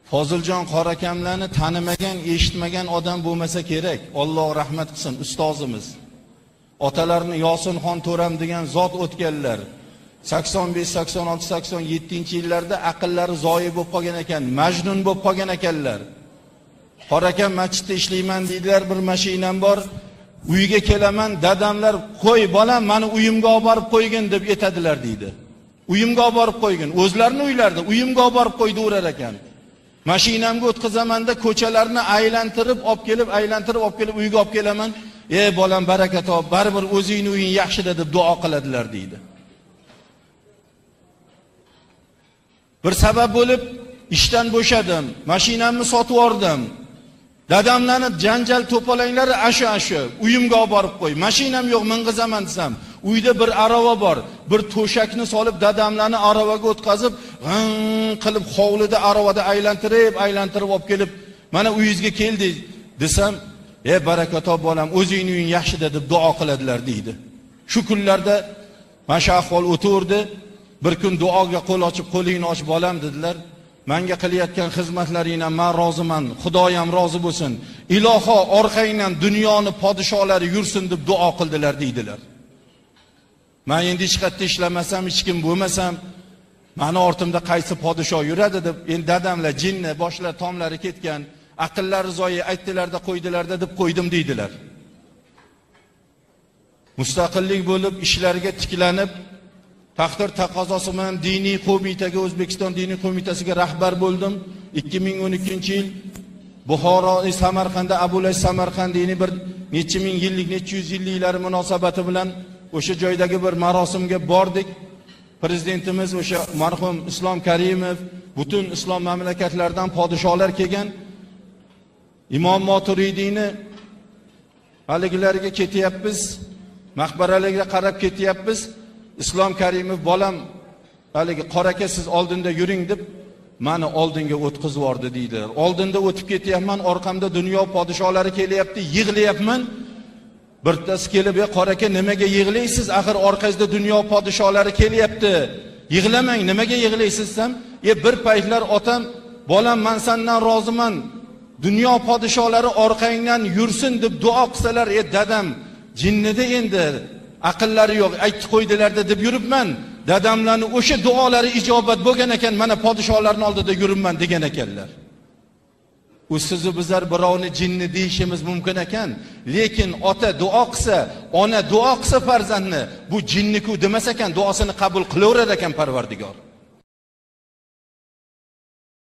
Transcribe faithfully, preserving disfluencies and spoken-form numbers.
Foziljon Qorakamlarni tanimagan, eshitmagan odam bo'lmasa kerak. Alloh rahmat qilsin ustozimiz. Otalarini Yosinxon To'ram degan zot o'tganlar. sakson besh, sakson olti, sakson yettinchi yillarda aqllari zoyi bo'lib qolgan ekan, majnun bo'lib qolgan ekanlar. Qorakam masjidda ishlayman deydilar, bir mashinam bor. Uyga kelaman, dadamlar qo'y bolam, meni uyimga olib borib qo'ygin deb aytadilar deydi. Uyimga olib borib qo'ygin. O'zlarining uylarida uyimga olib borib qo'ydirar ekan. Mashinamga o'tkazamanda ko'chalarni aylantirib, olib kelib, aylantirib olib kelib uyga olib kelaman. "Ey bolam, baraka top, baribir o'zingning uying yaxshi" deb duo qiladilar deydi. Bir sabab bo'lib ishdan bo'shadim, mashinamni sotib yubordim. Dadamlarni janjal to'palanglari ashu-ashu, uyimga olib borib qo'y. Mashinam yo'q, ming'izaman desam, uyda bir arava bor. Bir to'shakni solib dadamlarni aravaga o'tkazib, g'ing qilib hovlida aravada aylantirib, aylantirib olib kelib, "Mana uyingizga keldi" desam, "Ey baraka top bolam, o'zingning uying yaxshi" deb duo qiladilar deydi. Shu kunlarda mana shu ahvol o'tirdi. Bir kun duoga qo'l ochib, "Qo'lingni och bolam" dedilar. "Menga qilayotgan xizmatlaringdan men roziman, Xudoyam rozi bo'lsin. Iloho orqangdan dunyoni podsholari yursin" deb duo qildilar deydilar. Men endi hech qayerda ishlamasam, hech kim bo'lmasam, meni ortimda qaysi podsho yuradi deb, endi dadamlar jinni, boshlar tomlari ketgan, aqllari zoyi aytdilarda qo'ydilarda deb qo'ydim deydilar. Mustaqillik bo'lib ishlarga tiklanib, taqdir taqozosi bilan diniy qo'mitaga, O'zbekiston diniy qo'mitasiga rahbar bo'ldim. ikki ming o'n ikkinchi yil Buxoro, Samarqandda Abulay Samarqandiyning bir necha ming yillik, necha yuz yilliklari munosabati bilan o'sha joydagi bir marosimga bordik. Prezidentimiz o'sha marhum Islom Karimov, butun islom mamlakatlaridan podsholar kelgan. Imom Moturidiyni haligilarga ketyapmiz, maqbaralarga qarab ketyapmiz. Islom Karimov bolam, haligi Qoraka siz oldinda yuring deb meni oldinga o'tkazib yubordi deydilar. Oldinda o'tib ketyapman, orqamda dunyo podsholari kelyapti, yig'layapman. Birtasi kelib, "Ey Qoraka, nimaga yig'laysiz? Axir orqangizda dunyo podsholari kelyapti. Yig'lamang, nimaga yig'laysiz?" desam, "E bir paytlar otam, bolam, men sendan roziman. Dunyo podsholari orqangdan yursin" deb duo qilsalar, "E dadam, jinnida endi aqllari yo'q, aytib qo'ydilarda" deb yuribman. Dadamlarning o'sha duolari ijobat bo'lgan ekan, mana podsholarning oldida yuribman degan ekanlar. U sizni bizlar birovni jinni deyishimiz mumkin ekan, lekin ota duo qilsa, ona duo qilsa farzandni, bu jinni-ku demas ekan, duosini qabul qilaverar ekan Parvardigor.